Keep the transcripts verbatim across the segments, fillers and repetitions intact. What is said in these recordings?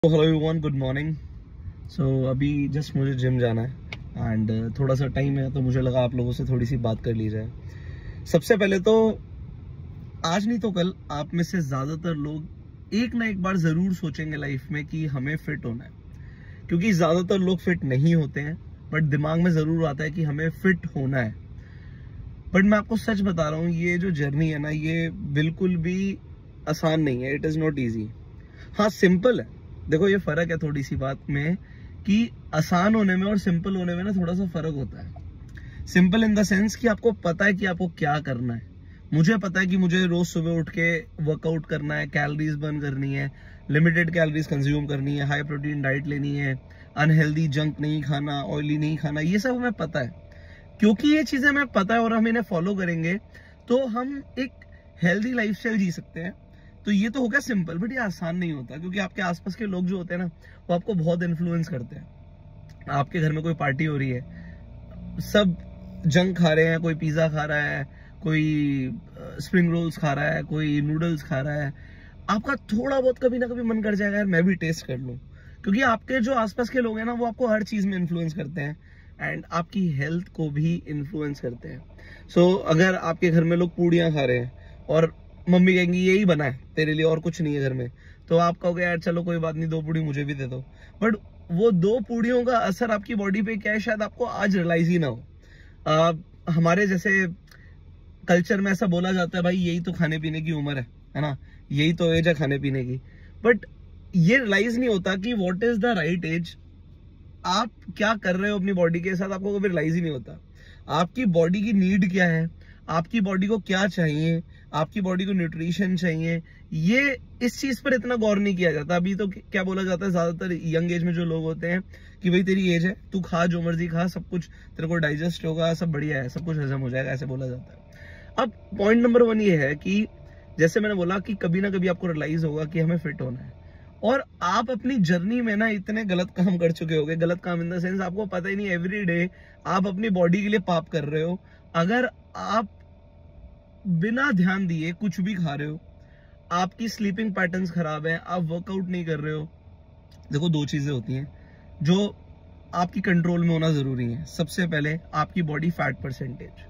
Hello everyone, good morning. So अभी just मुझे gym जाना है एंड uh, थोड़ा सा टाइम है, तो मुझे लगा आप लोगों से थोड़ी सी बात कर ली जाए। सबसे पहले तो आज नहीं तो कल आप में से ज़्यादातर लोग एक ना एक बार ज़रूर सोचेंगे लाइफ में कि हमें फिट होना है, क्योंकि ज़्यादातर लोग फिट नहीं होते हैं, बट दिमाग में ज़रूर आता है कि हमें फिट होना है। बट मैं आपको सच बता रहा हूँ, ये जो जर्नी है ना, ये बिल्कुल भी आसान नहीं है। It is not easy. हाँ, सिंपल है। देखो, ये फर्क है थोड़ी सी बात में कि आसान होने में और सिंपल होने में ना थोड़ा सा फर्क होता है। सिंपल इन द सेंस कि आपको पता है कि आपको क्या करना है। मुझे पता है कि मुझे रोज सुबह उठ के वर्कआउट करना है, कैलोरीज बर्न करनी है, लिमिटेड कैलोरीज कंज्यूम करनी है, हाई प्रोटीन डाइट लेनी है, अनहेल्दी जंक नहीं खाना, ऑयली नहीं खाना, ये सब हमें पता है। क्योंकि ये चीजें हमें पता है और हम इन्हें फॉलो करेंगे तो हम एक हेल्दी लाइफस्टाइल जी सकते हैं। तो ये तो हो गया सिंपल, बट ये आसान नहीं होता, क्योंकि आपके आसपास के लोग जो होते हैं ना, वो आपको बहुत इन्फ्लुएंस करते हैं। आपके घर में कोई पार्टी हो रही है, सब जंक खा रहे हैं, कोई पिज्जा खा रहा है, कोई स्प्रिंग रोल्स खा रहा है, कोई नूडल्स खा रहा है। आपका थोड़ा बहुत कभी ना कभी मन कर जाएगा यार मैं भी टेस्ट कर लूं, क्योंकि आपके जो आसपास के लोग हैं ना, वो आपको हर चीज में इन्फ्लुएंस करते हैं एंड आपकी हेल्थ को भी इन्फ्लुएंस करते हैं। सो so, अगर आपके घर में लोग पूड़ियां खा रहे हैं और मम्मी कहेंगी यही बना है तेरे लिए और कुछ नहीं है घर में, तो आप कहोगे यार चलो कोई बात नहीं, दो पूड़ी मुझे भी दे दो। बट वो दो पूड़ियों का असर आपकी बॉडी पे क्या है, शायद आपको आज रियलाइज ही ना हो। आ, हमारे जैसे कल्चर में ऐसा बोला जाता है, भाई यही तो खाने पीने की उम्र है है ना, यही तो एज है खाने पीने की। बट ये रियलाइज नहीं होता कि what is the right age. आप क्या कर रहे हो अपनी बॉडी के साथ, आपको कभी रियलाइज ही नहीं होता। आपकी बॉडी की नीड क्या है, आपकी बॉडी को क्या चाहिए, आपकी बॉडी को न्यूट्रिशन चाहिए, ये इस चीज पर इतना गौर नहीं किया जाता। अभी तो क्या बोला जाता है, ज्यादातर यंग एज में जो लोग होते हैं कि भाई तेरी एज है, तू खा जो मर्जी खा, सब कुछ तेरे को डाइजेस्ट होगा, सब बढ़िया है, सब कुछ हजम हो जाएगा, ऐसे बोला जाता है। अब पॉइंट नंबर वन ये है कि जैसे मैंने बोला कि कभी ना कभी आपको रियलाइज होगा कि हमें फिट होना है, और आप अपनी जर्नी में ना इतने गलत काम कर चुके होगे। गलत काम इन द सेंस आपको पता ही नहीं, एवरी डे आप अपनी बॉडी के लिए पाप कर रहे हो। अगर आप बिना ध्यान दिए कुछ भी खा रहे हो, आपकी स्लीपिंग पैटर्न्स खराब है, आप वर्कआउट नहीं कर रहे हो। देखो, दो चीजें होती हैं जो आपकी कंट्रोल में होना जरूरी है। सबसे पहले आपकी बॉडी फैट परसेंटेज।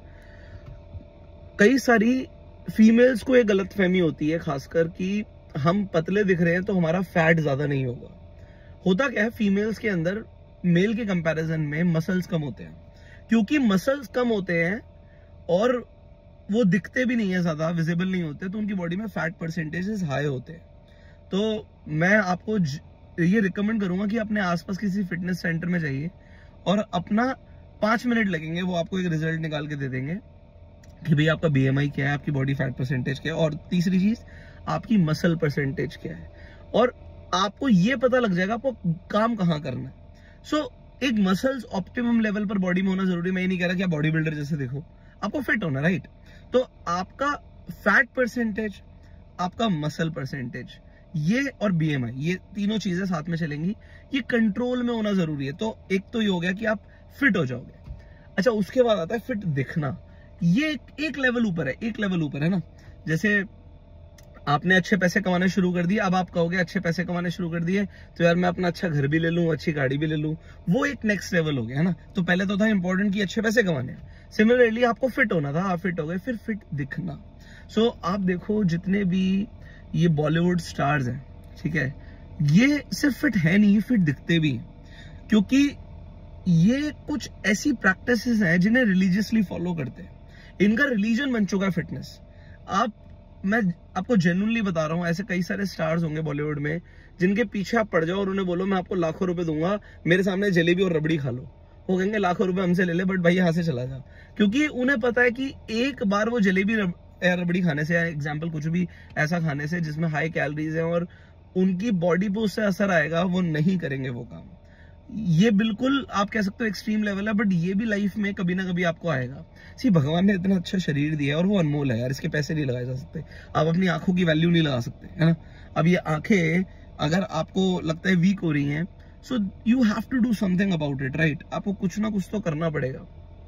कई सारी फीमेल्स को एक गलत फहमी होती है, खासकर कि हम पतले दिख रहे हैं तो हमारा फैट ज्यादा नहीं होगा। होता क्या है, फीमेल्स के अंदर मेल के कंपैरिजन में मसल्स कम होते हैं। क्योंकि मसल्स कम होते हैं और वो दिखते भी नहीं है, ज्यादा विजिबल नहीं होते, तो उनकी बॉडी में फैट परसेंटेजेस हाई होते हैं। तो मैं आपको ये रिकमेंड करूंगा कि अपने आसपास किसी फिटनेस सेंटर में जाइए और अपना पांच मिनट लगेंगे, वो आपको एक रिजल्ट निकाल के दे देंगे कि भाई आपका बीएमआई क्या है, आपकी बॉडी फैट परसेंटेज क्या है, और तीसरी चीज आपकी मसल परसेंटेज क्या है, और आपको ये पता लग जाएगा आपको काम कहाँ करना है। सो so, एक मसल्स ऑप्टिमम लेवल पर बॉडी में होना जरूरी। मैं ये नहीं कह रहा कि आप बॉडी बिल्डर जैसे देखो, आपको फिट होना, राइट। तो आपका फैट परसेंटेज, आपका मसल परसेंटेज, ये और बीएमआई, ये तीनों चीजें साथ में चलेंगी, ये कंट्रोल में होना जरूरी है। तो एक तो ये हो गया कि आप फिट हो जाओगे। अच्छा, उसके बाद आता है फिट दिखना। ये एक, एक लेवल ऊपर है, एक लेवल ऊपर है ना। जैसे आपने अच्छे पैसे कमाने शुरू कर दिए, अब आप कहोगे अच्छे पैसे कमाने शुरू कर दिए तो यार मैं अपना अच्छा घर भी ले लूं, अच्छी गाड़ी भी ले लूं, वो एक नेक्स्ट लेवल हो गया, है ना। तो पहले तो था इंपॉर्टेंट कि अच्छे पैसे कमाने। सिमिलरली आपको फिट होना था, आप फिट हो गए, फिर फिट दिखना। सो so, आप देखो जितने भी ये बॉलीवुड स्टार्स हैं, ठीक है, ये सिर्फ फिट है नहीं, फिट दिखते भी हैं, क्योंकि ये कुछ ऐसी प्रैक्टिसेस हैं जिन्हें रिलीजियसली फॉलो करते हैं। इनका रिलीजन बन चुका है फिटनेस। आप मैं आपको जेन्युइनली बता रहा हूँ, ऐसे कई सारे स्टार्स होंगे बॉलीवुड में जिनके पीछे आप पड़ जाओ और उन्हें बोलो मैं आपको लाखों रुपए दूंगा, मेरे सामने जलेबी और रबड़ी खा लो, वो कहेंगे लाखों रुपए हमसे ले ले, बट भाई यहाँ से चला जा। क्योंकि उन्हें पता है कि एक बार वो जलेबी रबड़ी खाने से, या एग्जाम्पल कुछ भी ऐसा खाने से जिसमें हाई कैलोरीज है और उनकी बॉडी पे उससे असर आएगा, वो नहीं करेंगे वो काम। ये बिल्कुल आप कह सकते हो एक्सट्रीम लेवल है, बट ये भी लाइफ में कभी ना कभी आपको आएगा। सी, भगवान ने इतना अच्छा शरीर दिया है और वो अनमोल है यार, इसके पैसे नहीं लगाए जा सकते। आप अपनी आंखों की वैल्यू नहीं लगा सकते, है ना। अब ये आंखें अगर आपको लगता है वीक हो रही हैं, so you have to do something about it, right. आपको कुछ ना कुछ तो करना पड़ेगा।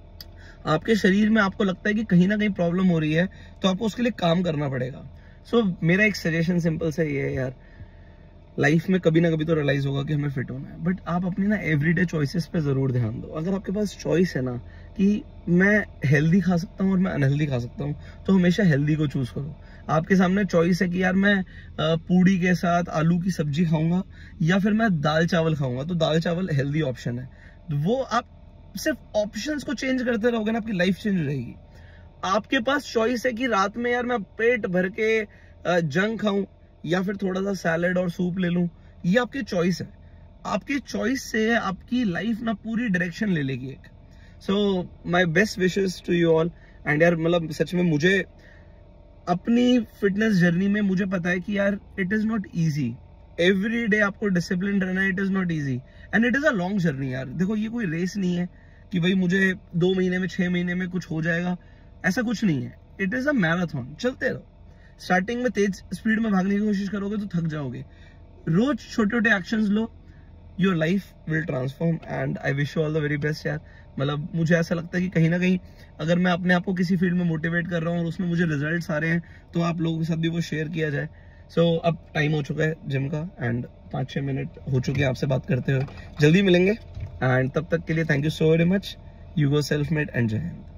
आपके शरीर में आपको लगता है कि कहीं ना कहीं प्रॉब्लम हो रही है, तो आपको उसके लिए काम करना पड़ेगा। सो so, मेरा एक सजेशन सिंपल सा ये है यार, लाइफ में कभी ना कभी तो रियलाइज होगा कि हमें फिट होना है, बट आप अपनी ना एवरीडे चॉइसेस पे जरूर ध्यान दो। अगर आपके पास चॉइस है ना कि मैं हेल्दी खा सकता हूँ और मैं अनहेल्दी खा सकता हूँ, तो हमेशा हेल्दी को चूज करो। आपके सामने चॉइस है कि यार मैं पूड़ी के साथ आलू की सब्जी खाऊंगा या फिर मैं दाल चावल खाऊंगा, तो दाल चावल हेल्दी ऑप्शन है। वो आप सिर्फ ऑप्शंस को चेंज करते रहोगे ना, आपकी लाइफ चेंज रहेगी। आपके पास चॉइस है कि रात में यार मैं पेट भर के जंक खाऊं या फिर थोड़ा सा सैलेड और सूप ले लूं, ये आपकी चॉइस है। आपकी चॉइस से आपकी लाइफ ना पूरी डायरेक्शन ले लेगी एक। So my best wishes to you all. And यार मतलब सच में मुझे अपनी फिटनेस जर्नी में मुझे पता है कि यार it is not easy. Every day आपको डिसिप्लिन रहना है, it is not easy and it is a long journey यार। देखो ये कोई रेस नहीं है कि भाई मुझे दो महीने में छह महीने में कुछ हो जाएगा, ऐसा कुछ नहीं है। It is a marathon. चलते रहो। स्टार्टिंग में तेज स्पीड में भागने की कोशिश करोगे तो थक जाओगे। रोज छोटे छोटे एक्शंस लो, your life will transform and I wish you all the very best यार। मतलब मुझे ऐसा लगता है कि कहीं ना कहीं अगर मैं अपने आप को किसी फील्ड में मोटिवेट कर रहा हूँ और उसमें मुझे रिजल्ट्स आ रहे हैं, तो आप लोगों के साथ भी वो शेयर किया जाए। सो so, अब टाइम हो चुका है जिम का एंड पाँच छः मिनट हो चुके हैं आपसे बात करते हुए। जल्दी मिलेंगे एंड तब तक के लिए thank you so very much. You go self made and जय हिंद।